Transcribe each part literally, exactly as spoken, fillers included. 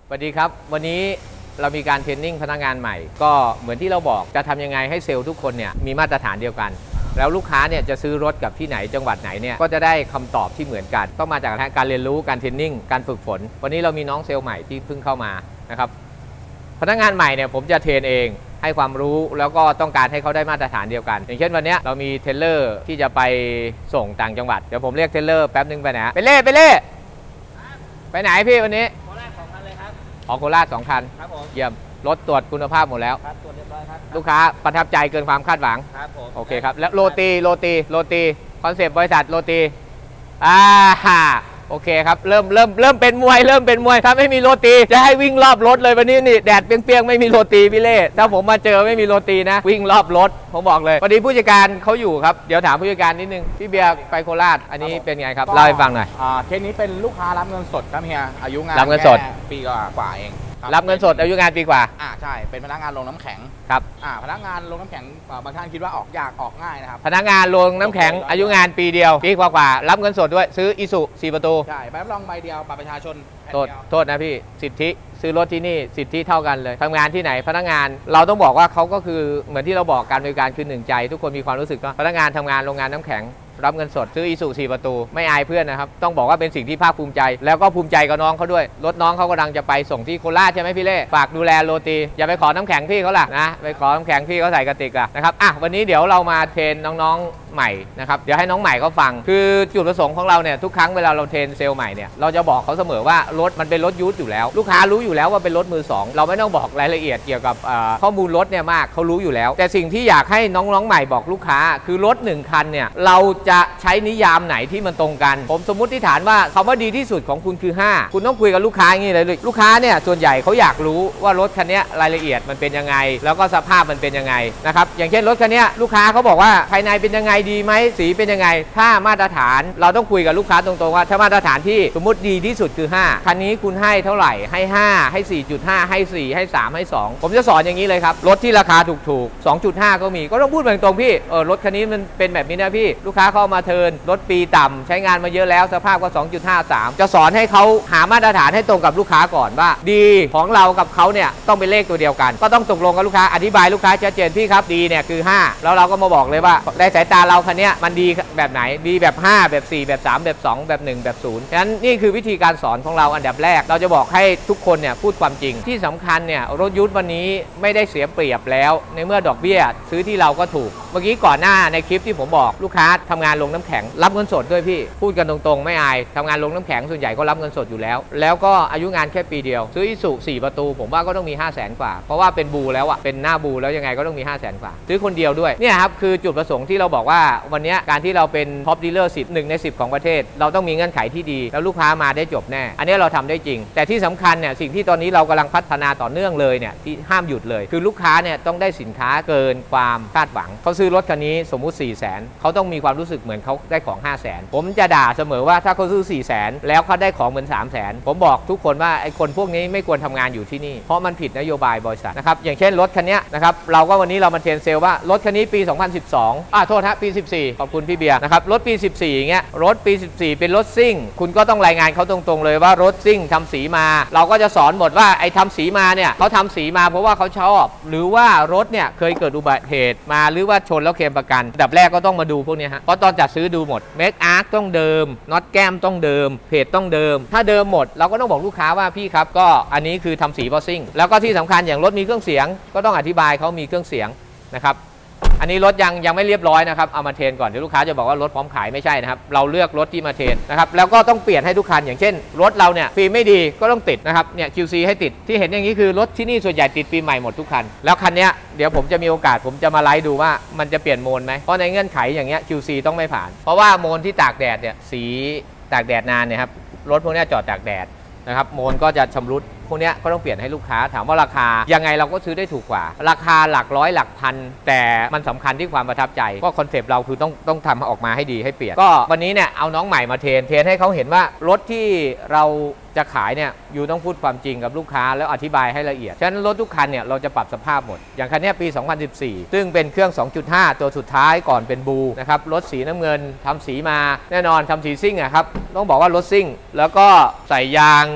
สวัสดีครับวันนี้เรามีการเทรนนิ่งพนักงานใหม่ก็เหมือนที่เราบอกจะทำยังไงให้เซลล์ทุกคนเนี่ยมีมาตรฐานเดียวกันแล้วลูกค้าเนี่ยจะซื้อรถกับที่ไหนจังหวัดไหนเนี่ยก็จะได้คำตอบที่เหมือนกันต้องมาจากการเรียนรู้การเทรนนิ่งการฝึกฝนวันนี้เรามีน้องเซลล์ใหม่ที่เพิ่งเข้ามานะครับพนักงานใหม่เนี่ยผมจะเทรนเองให้ความรู้แล้วก็ต้องการให้เขาได้มาตรฐานเดียวกันอย่างเช่นวันนี้เรามีเทรลเลอร์ที่จะไปส่งต่างจังหวัดเดี๋ยวผมเรียกเทรลเลอร์แป๊บนึงไปไหนไปเล่ไปเล่ไปไหนพี่วันนี้ออกโคราชสองคันครับผมเยี่ยมรถตรวจคุณภาพหมดแล้วครับตรวจเรียบร้อยครับลูกค้าประทับใจเกินความคาดหวังครับผมโอเคครับแล้วโรตีโรตีโรตีคอนเซปต์บริษัทโรตีอ่าโอเคครับเริ่มเริ่มเริ่มเป็นมวยเริ่มเป็นมวยถ้าไม่มีโรตีจะให้วิ่งรอบรถเลยวันนี้นี่แดดเปรี้ยงๆไม่มีโรตีพี่เล่ถ้าผมมาเจอไม่มีโรตีนะวิ่งรอบรถผมบอกเลยพอดีผู้จัดการเขาอยู่ครับเดี๋ยวถามผู้จัดการนิดนึงพี่เบียร์ไปโคราชอันนี้เป็นไงครับเล่าให้ฟังหน่อยอ่าเคสนี้เป็นลูกค้ารับเงินสดครับเฮียอายุงานรับเงินสดปีกว่าเองรับเงินสดอายุงานปีกว่าอ่าใช่เป็นพนักงานลงน้ำแข็งครับอ่าพนักงานลงน้ำแข็งบางท่านคิดว่าออกยากออกง่ายนะครับพนักงานลงน้ำแข็งอายุงานปีเดียวปีกว่าๆรับเงินสดด้วยซื้ออิสุสี่ประตูใช่ใบรับรองใบเดียวบัตรประชาชนโทษโทษนะพี่สิทธิซื้อรถที่นี่สิทธิเท่ากันเลยทำงานที่ไหนพนักงานเราต้องบอกว่าเขาก็คือเหมือนที่เราบอกการบริการคือหนึ่งใจทุกคนมีความรู้สึกว่าพนักงานทำงานโรงงานน้ำแข็งรับเงินสดซื้ออีซูสี่ประตูไม่อายเพื่อนนะครับต้องบอกว่าเป็นสิ่งที่ภาคภูมิใจแล้วก็ภูมิใจกับน้องเขาด้วยรถน้องเขากำลังจะไปส่งที่โคราชใช่ไหมพี่เล่ฝากดูแลโรตีอย่าไปขอน้ำแข็งพี่เขาล่ะนะไปขอน้ำแข็งพี่เขาใส่กระติกล่ะนะครับอ่ะวันนี้เดี๋ยวเรามาเทรนน้องๆใหม่นะครับเดี๋ยวให้น้องใหม่เขาฟังคือจุดประสงค์ของเราเนี่ยทุกครั้งเวลาเราเทรนเซลล์ใหม่เนี่ยเราจะบอกเขาเสมอว่ารถมันเป็นรถยูสอยู่แล้วลูกค้ารู้อยู่แล้วว่าเป็นรถมือสองเราไม่ต้องบอกรายละเอียดเกี่ยวกับข้อมูลรถเนี่ยมากเขารู้อยู่แล้วแต่สิ่งที่อยากให้น้องๆใหม่บอกลูกค้าคือรถหนึ่งคันเนี่ยเราจะใช้นิยามไหนที่มันตรงกันผมสมมุติฐานว่าคำว่าดีที่สุดของคุณคือห้าคุณต้องคุยกับลูกค้าอย่างนี้เลยลูกค้าเนี่ยส่วนใหญ่เขาอยากรู้ว่ารถคันนี้รายละเอียดมันเป็นยังไงแล้วก็สภาพมันเป็นยังไงนะครับอย่างเช่นรถคันนี้ลูกค้าเขาบอกว่าภายในเป็นยังไงดีไหมสีเป็นยังไงถ้ามาตรฐานเราต้องคุยกับลูกค้าตรงๆว่าถ้ามาตรฐานที่สมมติดีที่สุดคือห้าคันนี้คุณให้เท่าไหร่ให้ห้าให้ สี่จุดห้า ให้สี่ให้สามให้สองผมจะสอนอย่างนี้เลยครับรถที่ราคาถูกๆ สองจุดห้า ก็มีก็ต้องพูดตรงๆพี่เออรถคันนี้มันเป็นแบบนี้นะพี่ลูกค้าเข้ามาเทิร์นรถปีต่ำใช้งานมาเยอะแล้วสภาพก็ สองจุดห้า สาม จะสอนให้เขาหามาตรฐานให้ตรงกับลูกค้าก่อนว่าดีของเรากับเขาเนี่ยต้องเป็นเลขตัวเดียวกันก็ต้องตกลงกับลูกค้าอธิบายลูกค้าชัดเจนพี่ครับดีเนี่ยคือห้าแล้วเราก็มาบอกเลยว่าในสายตาเราคันนี้มันดีแบบไหนดีแบบห้าแบบสี่แบบสามแบบสองแบบหนึ่งแบบศูนย์ฉะนั้นนี่คือวิธีการสอนของเราอันดับแรกเราจะบอกให้ทุกคนเนี่ยพูดความจริงที่สำคัญเนี่ยรถยุทธวันนี้ไม่ได้เสียเปรียบแล้วในเมื่อดอกเบี้ยซื้อที่เราก็ถูกเมื่อกี้ก่อนหน้าในคลิปที่ผมบอกลูกค้าทำงานลงน้ำแข็งรับเงินสดด้วยพี่พูดกันตรงๆไม่อายทำงานลงน้ำแข็งส่วนใหญ่ก็รับเงินสดอยู่แล้วแล้วก็อายุงานแค่ปีเดียวซื้ออิสุสี่ประตูผมว่าก็ต้องมี ห้าแสน กว่าเพราะว่าเป็นบูแล้วอะเป็นหน้าบูแล้วยังไงก็ต้องมี ห้าแสน กว่าซื้อคนเดียวด้วยเนี่ยครับคือจุดประสงค์ที่เราบอกว่าวันนี้การที่เราเป็นท็อปดีลเลอร์สิบหนึ่งในสิบของประเทศเราต้องมีเงื่อนไขที่ดีแล้วลูกค้ามาได้จบแน่อันนี้เราทำได้จริงแต่ที่สำคัญเนี่ยสิ่งที่ตอนนี้เรากำลังพัฒนาต่อเนื่องเลยเนี่ยที่ห้ามหยุดเลยคือลูกค้าเนี่ยต้องได้สินค้าเกินความคาดหวังเขาซื้อรถคันนี้สมมุติ สี่แสน เขาต้องมีความรู้สึกเหมือนเขาได้ของ ห้าแสน ผมจะด่าเสมอว่าถ้าเขาซื้อ สี่แสน แล้วเขาได้ของเหมือน สามแสน ผมบอกทุกคนว่าไอ้คนพวกนี้ไม่ควรทำงานอยู่ที่นี่เพราะมันผิดนโยบายบริษัทนะครับอย่างเช่นรถคันนี้นะครับเราก็วันนี้เรามาเทรนเซลว่ารถคันนี้ปีสองพันสิบสองอ่าโทษฮะปีสิบสี่ขอบคุณพี่เบียร์นะครับรถปีสิบสี่อย่างเงี้ยรถปีสิบสี่เป็นรถซิ่งคุณก็ต้องรายงานเขาตรงๆเลยว่ารถซิ่งทำสีมาเราก็จะสอนหมดว่าไอ้ทำสีมาเนี่ยเขาทำสีมาเพราะว่าเขาชอบหรือว่ารถเนี่ยเคยเกิดอุบัติเหตุมาหรือว่าชนแล้วเคลมประกันอันดับแรกก็ต้องมาดูพวกนี้ฮะเพราะตอนจัดซื้อดูหมดเมคอาร์คต้องเดิมน็อตแก้มต้องเดิมเพจต้องเดิมถ้าเดิมหมดเราก็ต้องบอกลูกค้าว่าพี่ครับก็อันนี้คือทำสีเพราะซิ่งแล้วก็ที่สำคัญอย่างรถมีเครื่องเสียงก็ต้องอธิบายเขามีเครื่องเสียงนะครับอันนี้รถยังยังไม่เรียบร้อยนะครับเอามาเทรนก่อนเดี๋ยวลูกค้าจะบอกว่ารถพร้อมขายไม่ใช่นะครับเราเลือกรถที่มาเทรนนะครับแล้วก็ต้องเปลี่ยนให้ทุกคันอย่างเช่นรถเราเนี่ยฟิล์มไม่ดีก็ต้องติดนะครับเนี่ย คิว ซี ให้ติดที่เห็นอย่างนี้คือรถที่นี่ส่วนใหญ่ติดฟิล์มใหม่หมดทุกคันแล้วคันนี้เดี๋ยวผมจะมีโอกาสผมจะมาไลฟ์ดูว่ามันจะเปลี่ยนโมนไหมเพราะในเงื่อนไขอย่างเงี้ย คิว ซี ต้องไม่ผ่านเพราะว่าโมนที่ตากแดดเนี่ยสีตากแดดนานเนี่ยครับรถพวกนี้จอดตากแดดนะครับโมนก็จะชำรุดพวกนี้ก็ต้องเปลี่ยนให้ลูกค้าถามว่าราคายังไงเราก็ซื้อได้ถูกกว่าราคาหลักร้อยหลักพันแต่มันสำคัญที่ความประทับใจก็คอนเซปต์เราคือต้องต้องทำออกมาให้ดีให้เปลี่ยนก็วันนี้เนี่ยเอาน้องใหม่มาเทรนเทรนให้เขาเห็นว่ารถที่เราจะขายเนี่ยอยู่ต้องพูดความจริงกับลูกค้าแล้วอธิบายให้ละเอียดฉะนั้นรถทุกคันเนี่ยเราจะปรับสภาพหมดอย่างคันนี้ปีสองพันสิบสี่ซึ่งเป็นเครื่อง สองจุดห้า ตัวสุดท้ายก่อนเป็นบูนะครับรถสีน้ำเงินทำสีมาแน่นอนทำสีซิ่งอะครับต้องบอกว่ารถซิ่งแล้วก็ใส่ยาง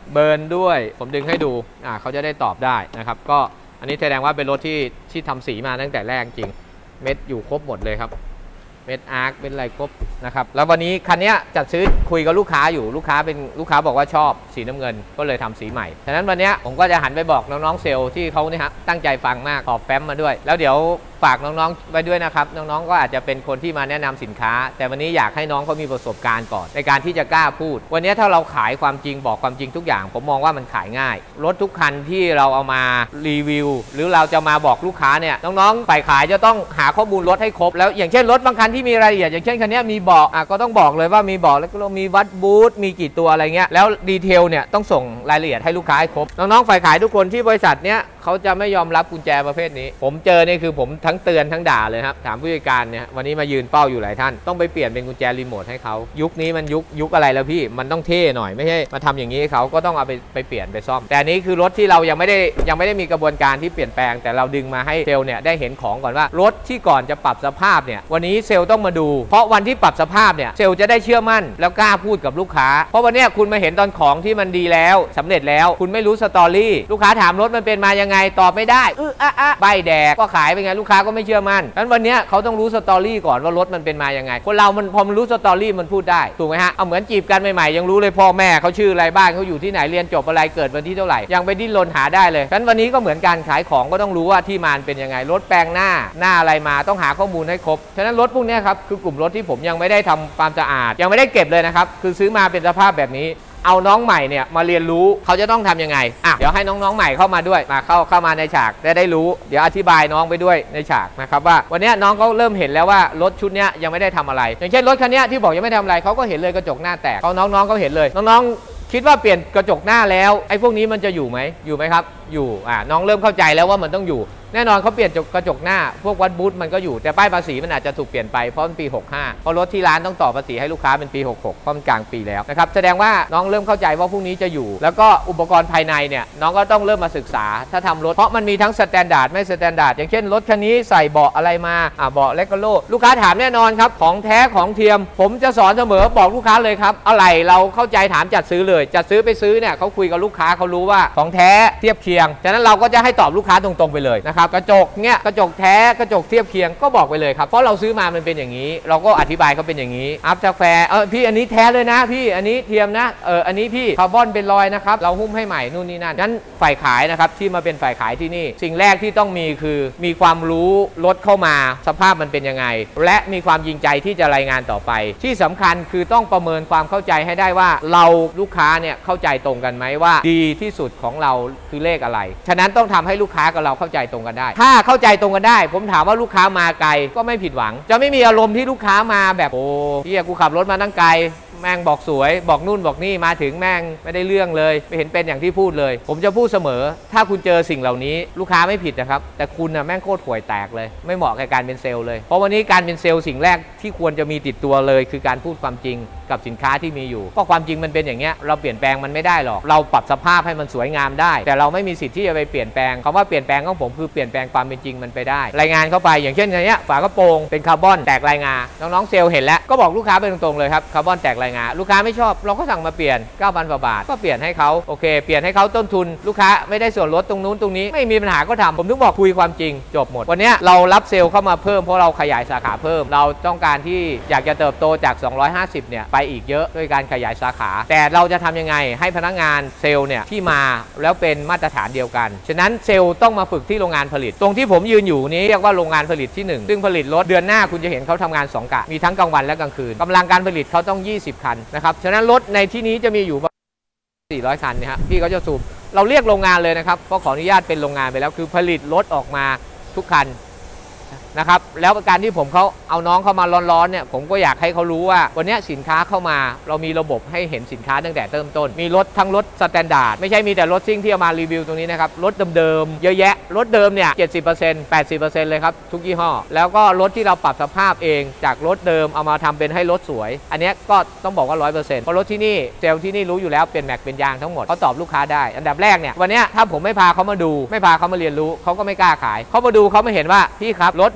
เบิร์นด้วยผมดึงให้ดูอ่าเขาจะได้ตอบได้นะครับก็อันนี้แสดงว่าเป็นรถที่ที่ทำสีมาตั้งแต่แรกจริงเม็ดอยู่ครบหมดเลยครับเม็ดอาร์คเป็นอะไรครบนะครับแล้ววันนี้คันนี้จัดซื้อคุยกับลูกค้าอยู่ลูกค้าเป็นลูกค้าบอกว่าชอบสีน้ำเงินก็เลยทำสีใหม่ฉะนั้นวันนี้ผมก็จะหันไปบอกน้องๆเซลล์ที่เขาเนี่ยฮะตั้งใจฟังมากขอบแฟ้มมาด้วยแล้วเดี๋ยวฝากน้องๆไว้ด้วยนะครับน้องๆก็อาจจะเป็นคนที่มาแนะนำสินค้าแต่วันนี้อยากให้น้องเขามีประสบการณ์ก่อนในการที่จะกล้าพูดวันนี้ถ้าเราขายความจริงบอกความจริงทุกอย่างผมมองว่ามันขายง่ายรถทุกคันที่เราเอามารีวิวหรือเราจะมาบอกลูกค้าเนี่ยน้องๆฝ่ายขายจะต้องหาข้อมูลรถให้ครบแล้วอย่างเช่นรถบางคันที่มีรายละเอียดอย่างเช่นคันนี้มีเบาะอ่ะก็ต้องบอกเลยว่ามีเบาะแล้วก็มีวัดบูทมีกี่ตัวอะไรเงี้ยแล้วดีเทลเนี่ยต้องส่งรายละเอียดให้ลูกค้าให้ครบน้องๆฝ่ายขายทุกคนที่บริษัทเนี้ยเขาจะไม่ยอมรับกุญแจประเภทนี้ผมเจอเนี่ยคือผมทั้งเตือนทั้งด่าเลยครับถามผู้จัดการเนี่ยวันนี้มายืนเฝ้าอยู่หลายท่านต้องไปเปลี่ยนเป็นกุญแจรีโมทให้เขายุคนี้มันยุคยุคอะไรแล้วพี่มันต้องเท่หน่อยไม่ใช่มาทำอย่างนี้เขาก็ต้องเอาไปไปเปลี่ยนไปซ่อมแต่นี้คือรถที่เรายังไม่ได้ยังไม่ได้มีกระบวนการที่เปลี่ยนแปลงแต่เราดึงมาให้เซลล์เนี่ยได้เห็นของก่อนว่ารถที่ก่อนจะปรับสภาพเนี่ยวันนี้เซลล์ต้องมาดูเพราะวันที่ปรับสภาพเนี่ยเซลล์จะได้เชื่อมั่นแล้วกล้าพูดกับลูกค้าเพราะวันนี้คุณมาเห็นตอนของที่มันดีแล้วสำเร็จแล้วคุณไม่รู้สตอรี่ลูกค้าถามรถมันเป็นมายังไงตอบไม่ได้เอออะอะใบแดกก็ขายไปไงลูกค้าก็ไม่เชื่อมั่นฉะนั้นวันนี้เขาต้องรู้สตอรี่ก่อนว่ารถมันเป็นมายังไงคนเรามันพอมันรู้สตอรี่มันพูดได้ถูกไหมฮะเอาเหมือนจีบกันใหม่ๆยังรู้เลยพ่อแม่เขาชื่ออะไรบ้านเขาอยู่ที่ไหนเรียนจบอะไรเกิดวันที่เท่าไหร่ยังไปดิ้นรนหาได้เลยฉะนั้นวันนี้ก็เหมือนการขายของก็ต้องรู้ว่าที่มาเป็นยังไงรถแปลงหน้าหน้าอะไรมาต้องหาข้อมูลให้ครบฉะนั้นรถพวกนี้ครับคือกลุ่มรถที่ผมยังไม่ได้ทำความสะอาดยังไม่ได้เก็บเลยนะครับคือซื้อมาเป็นสภาพแบบนี้เอาน้องใหม่เนี่ยมาเรียนรู้เขาจะต้องทำยังไงอ่ะเดี๋ยวให้น้องๆใหม่เข้ามาด้วยมาเข้าเข้ามาในฉากได้ได้รู้เดี๋ยวอธิบายน้องไปด้วยในฉากนะครับว่าวันนี้น้องเขาเริ่มเห็นแล้วว่ารถชุดนี้ยังไม่ได้ทำอะไรอย่างเช่นรถคันนี้ที่บอกยังไม่ทำอะไรเขาก็เห็นเลยกระจกหน้าแตกเขาน้องๆเขาเห็นเลยน้องๆคิดว่าเปลี่ยนกระจกหน้าแล้วไอ้พวกนี้มันจะอยู่ไหมอยู่ไหมครับอยู่อ่ะน้องเริ่มเข้าใจแล้วว่ามันต้องอยู่แน่นอนเขาเปลี่ยนกระจกหน้าพวกวัดบูธมันก็อยู่แต่ป้ายภาษีมันอาจจะถูกเปลี่ยนไปเพราะมันปีหกห้าเพราะรถที่ร้านต้องต่อภาษีให้ลูกค้าเป็นปีหกหกเพราะมันกลางปีแล้วนะครับแสดงว่าน้องเริ่มเข้าใจว่าพวกนี้จะอยู่แล้วก็อุปกรณ์ภายในเนี่ยน้องก็ต้องเริ่มมาศึกษาถ้าทำรถเพราะมันมีทั้งสแตนดาร์ดไม่สแตนดาร์ดอย่างเช่นรถคันนี้ใส่เบาะอะไรมาอ่าเบาะเลกโลลูกค้าถามแน่นอนครับของแท้ของเทียมผมจะสอนเสมอบอกลูกค้าเลยครับอะไรเราเข้าใจถามจัดซื้อเลยจัดซื้อไปซื้อเนี่ยเขาคุยกับลูกค้าเขารู้ว่าของแท้เทียบเคียงฉะนั้นเราก็จะให้ตอบลูกค้าตรงๆไปเลยนะครับกระจกเนี่ยกระจกแท้กระจกเทียบเคียงก็บอกไปเลยครับเพราะเราซื้อมามันเป็นอย่างนี้เราก็อธิบายเขาเป็นอย่างนี้อัพจากแฟร์เออพี่อันนี้แท้เลยนะพี่อันนี้เทียมนะเอออันนี้พี่คาร์บอนเป็นรอยนะครับเราหุ้มให้ใหม่นู่นนี่นั่นนั้นฝ่ายขายนะครับที่มาเป็นฝ่ายขายที่นี่สิ่งแรกที่ต้องมีคือมีความรู้รถเข้ามาสภาพมันเป็นยังไงและมีความจริงใจที่จะรายงานต่อไปที่สำคัญคือต้องประเมินความเข้าใจให้ได้ว่าเราลูกค้าเนี่ยเข้าใจตรงกันไหมว่าดีที่สุดของเราคือเลขอะไรฉะนั้นต้องทำให้ลูกค้ากับเราเข้าใจตรงกันได้ถ้าเข้าใจตรงกันได้ผมถามว่าลูกค้ามาไกลก็ไม่ผิดหวังจะไม่มีอารมณ์ที่ลูกค้ามาแบบโอ้เฮียกูขับรถมาตั้งไกลแม่งบอกสวยบอกนู่นบอกนี่มาถึงแม่งไม่ได้เรื่องเลยไม่เห็นเป็นอย่างที่พูดเลยผมจะพูดเสมอถ้าคุณเจอสิ่งเหล่านี้ลูกค้าไม่ผิดนะครับแต่คุณนะแม่งโคตรห่วยแตกเลยไม่เหมาะกับการเป็นเซลล์เลยเพราะวันนี้การเป็นเซลล์สิ่งแรกที่ควรจะมีติดตัวเลยคือการพูดความจริงกับสินค้าที่มีอยู่เพราะความจริงมันเป็นอย่างเงี้ยเราเปลี่ยนแปลงมันไม่ได้หรอกเราปรับสภาพให้มันสวยงามได้แต่เราไม่มีสิทธิ์ที่จะไปเปลี่ยนแปลงคำว่าเปลี่ยนแปลงของผมคือเปลี่ยนแปลงความเป็นจริงมันไปได้รายงานเข้าไปอย่างเช่นอย่างเงี้ยฝากระโปรงเป็นคาร์บอนแตกรายงาน้องๆเซลล์เห็นแล้วก็บอกลูกค้าไปตรงๆเลยครับคาร์บอนแตกรายงาลูกค้าไม่ชอบเราก็สั่งมาเปลี่ยน เก้าพัน กว่าบาทก็เปลี่ยนให้เขาโอเคเปลี่ยนให้เขาต้นทุนลูกค้าไม่ได้ส่วนลดตรงนู้นตรงนี้ไม่มีปัญหาก็ทำผมถึงบอกคุยความจริงจบหมดวันนี้เรารับเซลล์เข้ามาเพิ่มเพราะเราขยายสาขาเพิ่มเราต้องการที่อยากจะเติบโตจากสองร้อยห้าสิบเนี่ยไปอีกเยอะด้วยการขยายสาขาแต่เราจะทำยังไงให้พนักงานเซลล์เนี่ยที่มาแล้วเป็นมาตรฐานเดียวกันฉะนั้นเซลล์ต้องมาฝึกที่โรงงานผลิตตรงที่ผมยืนอยู่นี้เรียกว่าโรงงานผลิตที่หนึ่งซึ่งผลิตรถเดือนหน้าคุณจะเห็นเขาทำงานสองกะมีทั้งกลางวันและกลางคืนกำลังการผลิตเขาต้องยี่สิบคันนะครับฉะนั้นรถในที่นี้จะมีอยู่สี่ร้อยคันเนี่ยฮะพี่เขาจะสูบเราเรียกโรงงานเลยนะครับเพราะขออนุญาตเป็นโรงงานไปแล้วคือผลิตรถออกมาทุกคันนะครับแล้วการที่ผมเขาเอาน้องเข้ามาร้อนๆเนี่ยผมก็อยากให้เขารู้ว่าวันนี้สินค้าเข้ามาเรามีระบบให้เห็นสินค้าตั้งแต่เริ่มต้นมีรถทั้งรถสแตนดาร์ดไม่ใช่มีแต่รถซิ่งที่เอามารีวิวตรงนี้นะครับรถเดิมๆเยอะแยะรถเดิมเนี่ย เจ็ดสิบเปอร์เซ็นต์ แปดสิบเปอร์เซ็นต์ เลยครับทุกยี่ห้อแล้วก็รถที่เราปรับสภาพเองจากรถเดิมเอามาทำเป็นให้รถสวยอันนี้ก็ต้องบอกว่า ร้อยเปอร์เซ็นต์ เพราะรถที่นี่เซลล์ที่นี่รู้อยู่แล้วเป็นแม็กเป็นยางทั้งหมดเขาตอบลูกค้าได้อันดับแรกเนี่ยวันนี้ถ้าผมไม่พาเขามาดูไม่พาเขามาเรียนรู้เขาก็ไม่กล้าขายเขามาดูเขาไม่เห็นว่าพี่ครับรถหนู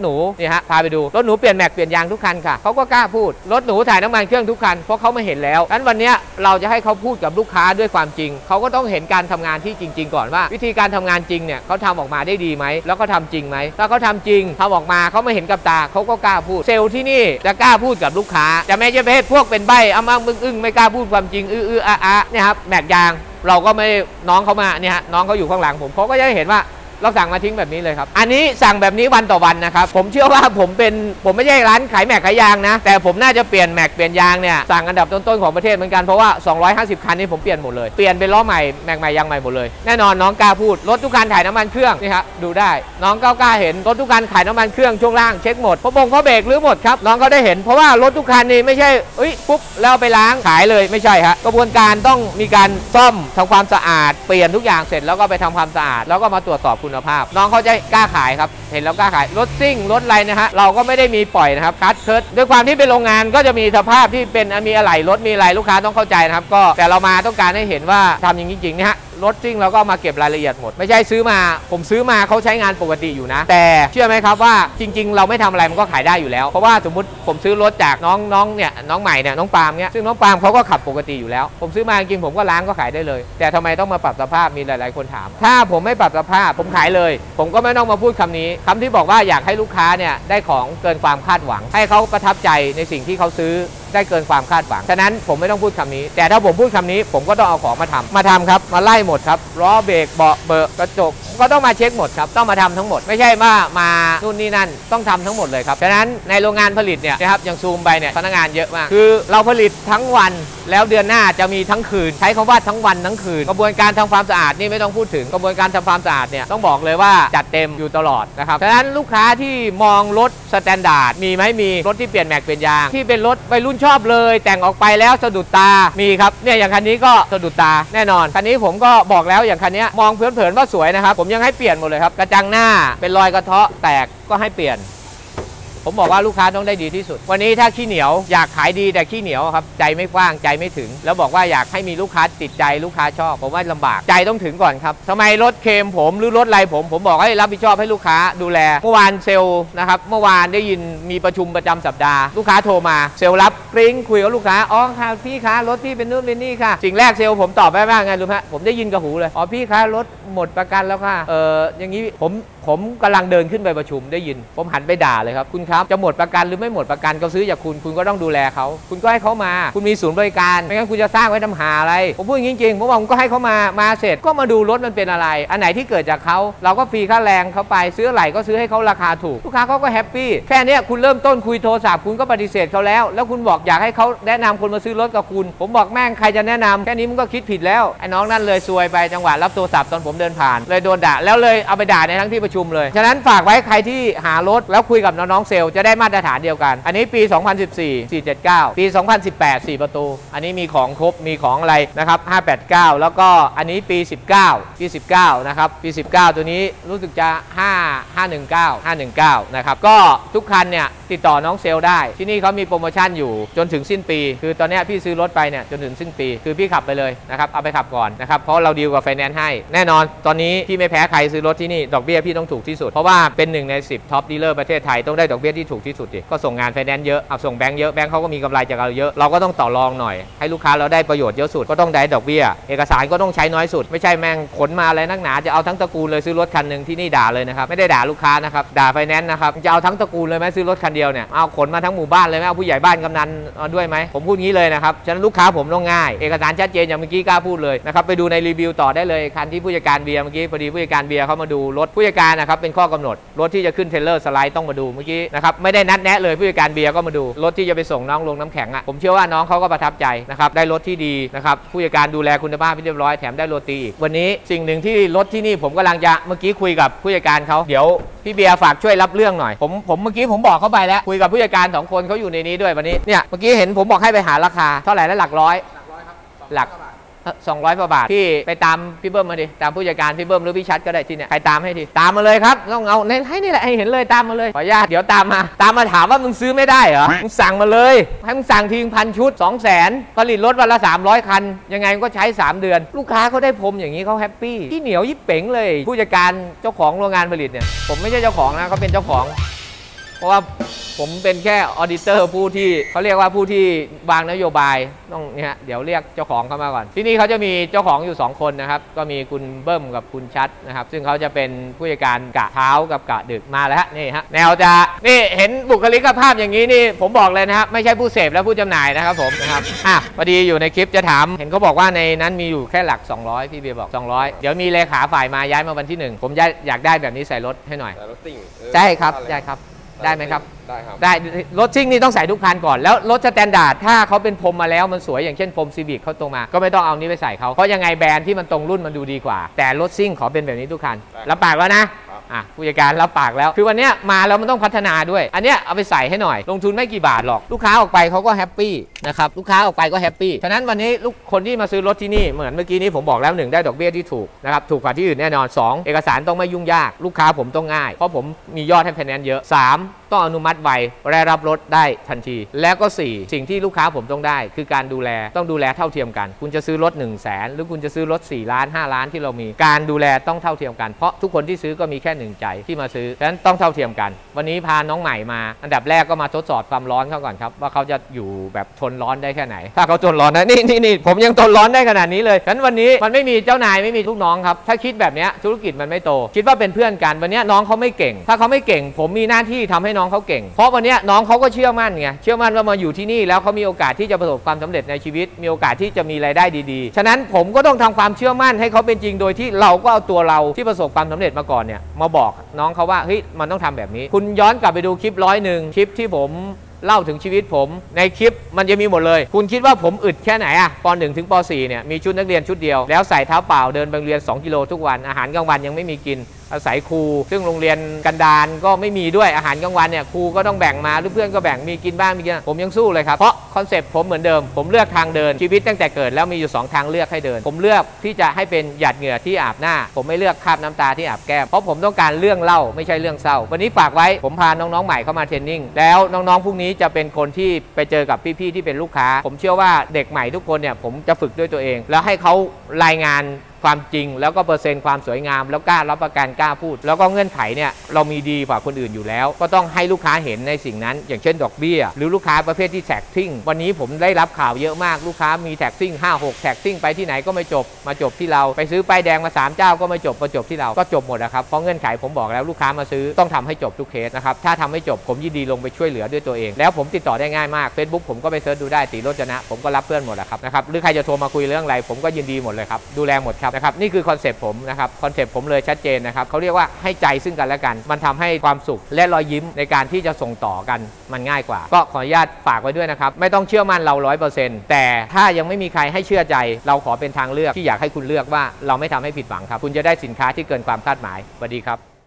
นูนี่ฮะพาไปดูรถหนูเปลี่ยนแม็กเปลี่ยนยางทุกคันค่ะเขาก็กล้าพูดรถหนูถ่ายน้ำมันเครื่องทุกคันเพราะเขาไม่เห็นแล้วงั้นวันนี้เราจะให้เขาพูดกับลูกค้าด้วยความจริงเขาก็ต้องเห็นการทำงานที่จริงๆก่อนว่าวิธีการทำงานจริงเนี่ยเขาทำออกมาได้ดีไหมแล้วก็ทำจริงไหมถ้าเขาทำจริงทำออกมาเขาไม่เห็นกับตาเขาก็กล้าพูดเซลล์ที่นี่จะกล้าพูดกับลูกค้าจะไม่ใช่ประเภทพวกเป็นใบ้อ้ำๆอึ้งๆไม่กล้าพูดความจริงอื้อๆอะๆเนี่ยครับแม็กยางเราก็ไม่น้องเขามาเนี่ยฮะน้องเขาอยู่ข้างหลังผมเขาก็จะเห็นว่าเราสั่งมาทิ้งแบบนี้เลยครับอันนี้สั่งแบบนี้วันต่อวันนะครับผมเชื่อว่าผมเป็นผมไม่ใช่ร้านขายแม็กขายยางนะแต่ผมน่าจะเปลี่ยนแม็กเปลี่ยนยางเนี่ยสั่งอันดับต้นๆของประเทศเหมือนกันเพราะว่าสองร้อยห้าสิบคันนี้ผมเปลี่ยนหมดเลยเปลี่ยนเป็นล้อใหม่แม็กใหม่ยางใหม่หมดเลยแน่นอนน้องกล้าพูดรถทุกคันถ่ายน้ำมันเครื่องนี่ครับดูได้น้องกล้าเห็นรถทุกคันถ่ายน้ำมันเครื่องช่วงล่างเช็คหมดพระบงพระเบรกหรือหมดครับน้องเขาได้เห็นเพราะว่ารถทุกคันนี่ไม่ใช่เอ้ยปุ๊บแล้วไปล้างขายเลยไม่ใช่ฮะกระบวนการต้องมีการซ่อมทำความสะอาดเปลี่ยนทุกอย่างเสร็จแล้วก็ไปทำความสะอาดแล้วก็มาตรวจสอบคุณภาพน้องเขาจะกล้าขายครับเห็นแล้วกล้าขายรถซิ่งรถอะไรนะฮะเราก็ไม่ได้มีปล่อยนะครับคัดเคิร์ดด้วยความที่เป็นโรงงานก็จะมีสภาพที่เป็นมีอะไหล่รถมีอะไรลูกค้าต้องเข้าใจนะครับก็แต่เรามาต้องการให้เห็นว่าทำอย่างจริงๆนะฮะรถซิ่งเราก็มาเก็บรายละเอียดหมดไม่ใช่ซื้อมาผมซื้อมาเขาใช้งานปกติอยู่นะแต่เชื่อไหมครับว่าจริงๆเราไม่ทำอะไรมันก็ขายได้อยู่แล้วเพราะว่าสมมติผมซื้อรถจากน้องน้องเนี่ยน้องใหม่เนี่ยน้องปาล์มเนี่ยซึ่งน้องปาล์มเขาก็ขับปกติอยู่แล้วผมซื้อมาจริงๆผมก็ล้างก็ขายได้เลยแต่ทำไมต้องมาปรับสภาพมีหลายๆคนถามถ้าผมไม่ปรับสภาพผมขายเลยผมก็ไม่ต้องมาพูดคำนี้คำที่บอกว่าอยากให้ลูกค้าเนี่ยได้ของเกินความคาดหวังให้เขาประทับใจในสิ่งที่เขาซื้อได้เกินความคาดหวังฉะนั้นผมไม่ต้องพูดคำนี้แต่ถ้าผมพูดคำนี้ผมก็ต้องเอาของมาทำมาทำครับมาไล่หมดครับล้อเบรกเบาะเบอะกระจกก็ต้องมาเช็คหมดครับต้องมาทำทั้งหมดไม่ใช่ว่ามานู่นนี่นั่นต้องทำทั้งหมดเลยครับฉะนั้นในโรงงานผลิตเนี่ยนะครับอย่างซูมไปเนี่ยพนักงานเยอะมากคือเราผลิตทั้งวันแล้วเดือนหน้าจะมีทั้งคืนใช้คำว่าทั้งวันทั้งคืนกระบวนการทำความสะอาดนี่ไม่ต้องพูดถึงกระบวนการทำความสะอาดเนี่ยต้องบอกเลยว่าจัดเต็มอยู่ตลอดนะครับฉะนั้นลูกค้าที่มองรถสแตนดาร์ดมีไหมมีรถที่เปลี่ยนแม็กเปลี่ยนยางที่เป็นรถวัยรุ่นชอบเลยแต่งออกไปแล้วสะดุดตามีครับเนี่ยอย่างคันนี้ก็สะดุดตาแน่นอนคันนี้ผมก็บอกแล้วอย่างคันนี้มองเผินๆว่าสวยนะครับผมยังให้เปลี่ยนหมดเลยครับกระจังหน้าเป็นรอยกระเทาะแตกก็ให้เปลี่ยนผมบอกว่าลูกค้าต้องได้ดีที่สุดวันนี้ถ้าขี้เหนียวอยากขายดีแต่ขี้เหนียวครับใจไม่กว้างใจไม่ถึงแล้วบอกว่าอยากให้มีลูกค้าติดใจลูกค้าชอบผมว่าลำบากใจต้องถึงก่อนครับทำไมรถเค็มผมหรือรถอะไรผมผมบอกให้รับผิดชอบให้ลูกค้าดูแลเมื่อวานเซลล์นะครับเมื่อวานได้ยินมีประชุมประจำสัปดาห์ลูกค้าโทรมาเซลล์รับกริ้งคุยกับลูกค้าอ๋อค่ะพี่คะรถพี่เป็นนู่นเป็นนี่ค่ะสิ่งแรกเซลล์ผมตอบไปว่าไงรู้ไหมผมได้ยินกับหูเลยอ๋อพี่คะรถหมดประกันแล้วค่ะเอออย่างนี้ผมผมกำลังเดินขึ้นไปประชุมได้ยินผมหันไปด่าเลยครับคุณครับจะหมดประกันหรือไม่หมดประกันเขาซื้อจากคุณคุณก็ต้องดูแลเขาคุณก็ให้เขามาคุณมีศูนย์บริการไม่งั้นคุณจะสร้างไว้ทำหาอะไรผมพูดจริงๆผมบอกผมก็ให้เขามามาเสร็จก็มาดูรถมันเป็นอะไรอันไหนที่เกิดจากเขาเราก็ฟรีค่าแรงเขาไปซื้ออะไรก็ซื้อให้เขาราคาถูกลูกค้าเขาก็แฮปปี้แค่นี้คุณเริ่มต้นคุยโทรศัพท์คุณก็ปฏิเสธเขาแล้วแล้วคุณบอกอยากให้เขาแนะนำคนมาซื้อรถกับคุณผมบอกแม่งใครจะแนะนำแค่นี้มึงก็คิดผิดแล้วไอ้น้องนั่นเลยซวยไปจังหวะรับโทรศัพท์ตอนผมเดินผ่านเลยโดนด่าแล้วเลยเอาไปด่าในทั้งที่ประชุมเลยฉะนั้นฝากไว้ใครที่หารถแล้วคุยกับน้องๆเซลล์จะได้มาตรฐานเดียวกันอันนี้ปีสองพันสิบสี่ สี่เจ็ดเก้าปีสองพันสิบแปด สี่ประตูอันนี้มีของครบมีของอะไรนะครับห้าแปดเก้าแล้วก็อันนี้ปีสิบเก้าปีสิบเก้านะครับปีสิบเก้าตัวนี้รู้สึกจะห้า ห้าหนึ่งเก้า ห้าหนึ่งเก้านะครับก็ทุกคันเนี่ยติดต่อน้องเซลล์ได้ที่นี่เขามีโปรโมชั่นอยู่จนถึงสิ้นปีคือตอนนี้พี่ซื้อรถไปเนี่ยจนถึงสิ้นปีคือพี่ขับไปเลยนะครับเอาไปขับก่อนนะครับเพราะเราดีลกับไฟแนนซ์ให้แน่นอนตอนนี้พี่ไม่แพ้ใครซื้อรถที่นี่ดอกเบี้ยพี่ต้องถูกที่สุดเพราะว่าเป็นหนึ่งในสิบท็อปดีลเลอร์ประเทศไทยต้องได้ดอกเบี้ยที่ถูกที่สุดดิก็ส่งงานไฟแนนซ์เยอะเอาส่งแบงก์เยอะแบงก์เขาก็มีกำไรจากเราเยอะเราก็ต้องต่อรองหน่อยให้ลูกค้าเราได้ประโยชน์เยอะสุดก็ต้องได้ดอกเบี้ยเอกสารก็ต้องใช้น้อยสุดไม่ใช่แม่งขนมาอะไรนักหนาจะเอาทั้งตระกูลเลยซื้อรถคันหนึ่งที่นี่ด่าเลยนะครับไม่ได้ด่าลูกค้านะครับด่าไฟแนนซ์นะครับจะเอาทั้งตระกูลเลยไหมซื้อรถคันเดียวเนี่ยเอาขนมาทั้งหมู่บ้านเลยไหมเอาผู้ใหญ่บ้านกำนันด้วยไหมผมพูดงี้เลยนะครับฉะนั้นลูกค้าผมต้องง่ายเอกสารชัดเจนอย่างเมื่อกี้กล้าพูดเลยนะครับไปดูในรีวิวต่อได้เลยคันที่ผู้จัดการเบียร์เมื่อกี้พอดีผู้จัดการเบียร์เขามาดูรถผู้จัดการนะครับเป็นข้อกำหนดรถที่จะขึ้นเทรลเลอร์สไลด์ต้องมาดูเมื่อกี้นะครับไม่ได้นัดแนะเลยผู้จัดการเบียร์ก็มาดูรถที่จะไปส่งน้องลงน้ำแข็งอ่ะผมเชื่อว่าน้องเขาก็ประทับใจนะครับได้รถที่ดีนะครับผู้จัดการดูแลคุณภาพเรียบร้อยแถมได้โรตีอีกวันนี้สิ่งหนึ่งที่รถที่นี่ผมกำลังจะเมื่อกี้คุยกับผู้จัดการเขาเดี๋ยวพี่เบียร์ฝากช่วยรับเรื่องหน่อยผมผมเมื่อกี้ผมบอกเขาไปแล้วคุยกับผู้จัดการสองคนเขาอยู่ในนี้ด้วยวันนี้เนี่ยเมื่อกี้เห็นผมบอกให้ไปหาราคาเท่าไหร่แล้วหลักร้อยหลักร้อยครับหลักสองร้อยกว่าบาทพี่ไปตามพี่เบิ้มมาดิตามผู้จัดการพี่เบิ้มหรือพี่ชัดก็ได้ที่เนี่ยใครตามให้ทีตามมาเลยครับต้องเอาในให้นี่แหละให้เห็นเลยตามมาเลยขออนุญาตเดี๋ยวตามมาตามมาถามว่ามึงซื้อไม่ได้เหรอมึงสั่งมาเลยให้มึงสั่งทีพันชุด สองแสน ผลิตรถวันละสามร้อยคันยังไงก็ใช้สามเดือนลูกค้าเขาได้พรมอย่างนี้เขาแฮปปี้ที่เหนียวยิบเป๋งเลยผู้จัดการเจ้าของโรงงานผลิตเนี่ยผมไม่ใช่เจ้าของนะเขาเป็นเจ้าของเพราะว่าผมเป็นแค่ออดิเตอร์ผู้ที่เขาเรียกว่าผู้ที่วางนโยบายต้องเนี่ยเดี๋ยวเรียกเจ้าของเข้ามาก่อนที่นี่เขาจะมีเจ้าของอยู่สองคนนะครับก็มีคุณเบิ้มกับคุณชัดนะครับซึ่งเขาจะเป็นผู้จัดการกะเช้ากับกะดึกมาแล้วนี่ฮะแนวจะนี่เห็นบุคลิกภาพอย่างนี้นี่ผมบอกเลยนะครับไม่ใช่ผู้เสพและผู้จำหน่ายนะครับผมนะครับอ่ะพอดีอยู่ในคลิปจะถามเห็นเขาบอกว่าในนั้นมีอยู่แค่หลักสองร้อยพี่เบียร์บอกสองร้อยเดี๋ยวมีเลขาฝ่ายมาย้ายมาวันที่หนึ่งผมอยากได้แบบนี้ใส่รถให้หน่อยรถซิ่งใช่ครับใช่ครับได้ไหมครับได้ครับได้รถซิ่งนี่ต้องใส่ทุกคันก่อนแล้วรถสแตนดาร์ดถ้าเขาเป็นพรมมาแล้วมันสวยอย่างเช่นพรมซีวิกเขาตรงมาก็ไม่ต้องเอานี้ไปใส่เขาเพราะยังไงแบรนด์ที่มันตรงรุ่นมันดูดีกว่าแต่รถซิ่งขอเป็นแบบนี้ทุกคันรับปากแล้วนะอ่ะผู้จัดการรับปากแล้วคือวันนี้มาแล้วมันต้องพัฒนาด้วยอันเนี้ยเอาไปใส่ให้หน่อยลงทุนไม่กี่บาทหรอกลูกค้าออกไปเขาก็แฮปปี้นะครับลูกค้าออกไปก็แฮปปี้ฉะนั้นวันนี้ลูกคนที่มาซื้อรถที่นี่เหมือนเมื่อกี้นี้ผมบอกแล้วหนึ่งได้ดอกเบี้ยที่ถูกนะครับถูกกว่าที่อื่นแน่นอนสองเอกสารต้องไม่ยุ่งยากลูกค้าผมต้องง่ายเพราะผมมียอดให้ไฟแนนซ์เยอะสามต้องอนุมัติไวและรับรถได้ทันทีแล้วก็สี่สิ่งที่ลูกค้าผมต้องได้คือการดูแลต้องดูแลเท่าเทียมกันคุณจะซื้อรถหนึ่งแสนหรือคุณจะซื้อรถสี่ล้านห้าล้านที่เรามีการดูแลต้องเท่าเทียมกันเพราะทุกคนที่ซื้อก็มีแค่หนึ่งใจที่มาซื้อฉะนั้นต้องเท่าเทียมกันวันนี้พาน้องใหม่มาอันดับแรกก็มาทดสอบความร้อนเขาก่อนครับว่าเขาจะอยู่แบบทนร้อนได้แค่ไหนถ้าเขาทนร้อนนะนี่นี่นี่ผมยังทนร้อนได้ขนาดนี้เลยฉะนั้นวันนี้มันไม่มีเจ้านายไม่มีลูกน้องครับถ้าคิดแบบนี้ธุรกิจมันไม่โตคิดว่าเป็นเพื่อนกันวันนี้น้องเขาไม่เก่งถ้าเขาไม่เก่งผมมีหน้าที่ทำให้น้องเขาเก่งเพราะวันนี้น้องเขาก็เชื่อมั่นไงเชื่อมั่นว่ามาอยู่ที่นี่แล้วเขามีโอกาสที่จะประสบความสำเร็จในชีวิตมีโอกาสที่จะมีรายได้ดีๆฉะนั้นผมก็ต้องทำความเชื่อมั่นให้เขาเป็นจริงโดยที่เราก็เอาตัวเราที่ประสบความสำเร็จมาก่อนเนี่ยมาบอกน้องเขาว่าเฮ้ยมันต้องทำแบบนี้คุณย้อนกลับไปดูคลิปร้อยหนึ่งคลิปที่ผมเล่าถึงชีวิตผมในคลิปมันจะมีหมดเลยคุณคิดว่าผมอึดแค่ไหนอะป.หนึ่ง ถึงป.สี่ เนี่ยมีชุดนักเรียนชุดเดียวแล้วใส่เท้าเปล่าเดินไปโรงเรียนสองกิโลทุกวันอาหารกลางวันยังไม่มีกินอาศัยครูซึ่งโรงเรียนกันดารก็ไม่มีด้วยอาหารกลางวันเนี่ยครูก็ต้องแบ่งมาหรือเพื่อนก็แบ่งมีกินบ้างมีกินผมยังสู้เลยครับเพราะคอนเซ็ปต์ผมเหมือนเดิมผมเลือกทางเดินชีวิตตั้งแต่เกิดแล้วมีอยู่สองทางเลือกให้เดินผมเลือกที่จะให้เป็นหยาดเหงื่อที่อาบหน้าผมไม่เลือกคราบน้ำตาที่อาบแก้มเพราะผมต้องการเรื่องเล่าไม่ใช่เรื่องเศร้าวันนี้ฝากไว้ผมพาน้องๆใหม่เข้ามาเทรนนิ่งแล้วน้องๆพวกนี้จะเป็นคนที่ไปเจอกับพี่ๆที่เป็นลูกค้าผมเชื่อว่าเด็กใหม่ทุกคนเนี่ยผมจะฝึกด้วยตัวเองแล้วให้เขารายงานความจริงแล้วก็เปอร์เซ็นต์ความสวยงามแล้วกล้ารับประกันกล้าพูดแล้วก็เงื่อนไขเนี่ยเรามีดีกว่าคนอื่นอยู่แล้วก็ต้องให้ลูกค้าเห็นในสิ่งนั้นอย่างเช่นดอกเบี้ยหรือลูกค้าประเภทที่แท็กซิ่งวันนี้ผมได้รับข่าวเยอะมากลูกค้ามีแท็กซิ่งห้าหกแท็กซิ่งไปที่ไหนก็ไม่จบมาจบที่เราไปซื้อป้ายแดงมาสามเจ้าก็ไม่จบมาจบที่เราก็จบหมดนะครับเพราะเงื่อนไขผมบอกแล้วลูกค้ามาซื้อต้องทำให้จบทุกเคสนะครับถ้าทำให้จบผมยินดีลงไปช่วยเหลือด้วยตัวเองแล้วผมติดต่อได้ง่ายมาก Facebook ผมก็ไปเสิร์ชดูได้ตีโรจนะผมก็รับเพื่อนหมดนะครับนะครับหรือใครจะโทรมาคุยเรื่องอะไรผมก็ยินดีหมดเลยครับดูแลหมดครับนะครับนี่คือคอนเซ็ปต์ผมนะครับคอนเซ็ปต์ผมเลยชัดเจนนะครับเขาเรียกว่าให้ใจซึ่งกันและกันมันทำให้ความสุขและรอยยิ้มในการที่จะส่งต่อกันมันง่ายกว่าก็ขออนุญาตฝากไว้ด้วยนะครับไม่ต้องเชื่อมั่นเรา ร้อยเปอร์เซ็นต์ แต่ถ้ายังไม่มีใครให้เชื่อใจเราขอเป็นทางเลือกที่อยากให้คุณเลือกว่าเราไม่ทำให้ผิดหวังครับคุณจะได้สินค้าที่เกินความคาดหมายสวัสดีครับ